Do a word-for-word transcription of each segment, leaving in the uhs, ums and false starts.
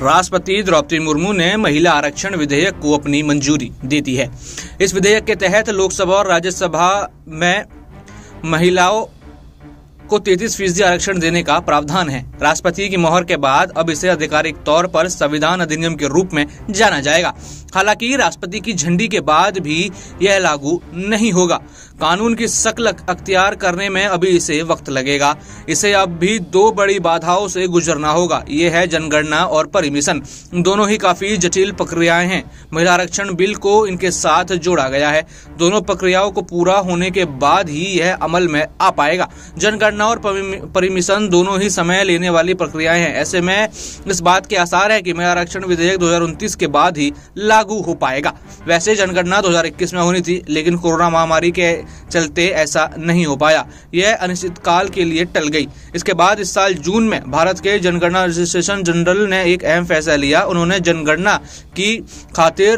राष्ट्रपति द्रौपदी मुर्मू ने महिला आरक्षण विधेयक को अपनी मंजूरी दे दी है। इस विधेयक के तहत लोकसभा और राज्यसभा में महिलाओं को तैंतीस फीसदी आरक्षण देने का प्रावधान है। राष्ट्रपति की मोहर के बाद अब इसे आधिकारिक तौर पर संविधान अधिनियम के रूप में जाना जाएगा। हालांकि राष्ट्रपति की झंडी के बाद भी यह लागू नहीं होगा। कानून की शक्ल अख्तियार करने में अभी इसे वक्त लगेगा। इसे अब भी दो बड़ी बाधाओं से गुजरना होगा। ये है जनगणना और परिमिशन। दोनों ही काफी जटिल प्रक्रियाएं हैं। महिला आरक्षण बिल को इनके साथ जोड़ा गया है। दोनों प्रक्रियाओं को पूरा होने के बाद ही यह अमल में आ पाएगा। जनगणना और परिमिशन दोनों ही समय लेने वाली प्रक्रियाएं हैं। ऐसे में इस बात के आसार है कि महिला आरक्षण विधेयक दो हजार उनतीस के बाद ही लागू हो पाएगा। वैसे जनगणना दो हजार इक्कीस में होनी थी, लेकिन कोरोना महामारी के चलते ऐसा नहीं हो पाया। यह अनिश्चित काल के लिए टल गई। इसके बाद इस साल जून में भारत के जनगणना रजिस्ट्रेशन जनरल ने एक अहम फैसला लिया। उन्होंने जनगणना की खातिर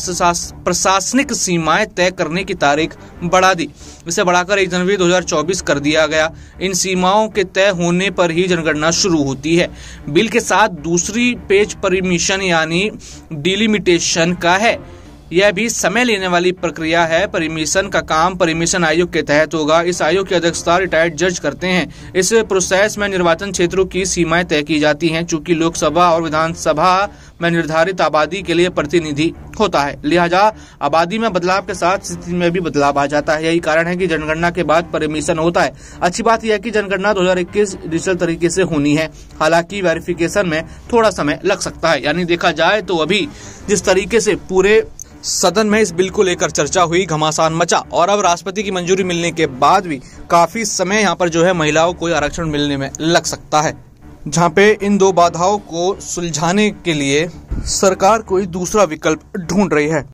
प्रशासनिक सीमाएं तय करने की तारीख बढ़ा दी। इसे बढ़ाकर एक जनवरी दो हजार चौबीस कर दिया गया। इन सीमाओं के तय होने पर ही जनगणना शुरू होती है। बिल के साथ दूसरी पेज परिमिशन यानी डिलिमिटेशन का है। यह भी समय लेने वाली प्रक्रिया है। परिमिशन का काम परिमिशन आयोग के तहत होगा। इस आयोग की अध्यक्षता रिटायर्ड जज करते हैं। इस प्रोसेस में निर्वाचन क्षेत्रों की सीमाएं तय की जाती हैं। चूंकि लोकसभा और विधानसभा में निर्धारित आबादी के लिए प्रतिनिधि होता है, लिहाजा आबादी में बदलाव के साथ स्थिति में भी बदलाव आ जाता है। यही कारण है कि जनगणना के बाद परिमिशन होता है। अच्छी बात यह है कि जनगणना दो हजार इक्कीस डिजिटल तरीके से होनी है। हालांकि वेरिफिकेशन में थोड़ा समय लग सकता है। यानी देखा जाए तो अभी जिस तरीके से पूरे सदन में इस बिल को लेकर चर्चा हुई, घमासान मचा और अब राष्ट्रपति की मंजूरी मिलने के बाद भी काफी समय यहाँ पर जो है महिलाओं को आरक्षण मिलने में लग सकता है, जहाँ पे इन दो बाधाओं को सुलझाने के लिए सरकार कोई दूसरा विकल्प ढूंढ रही है।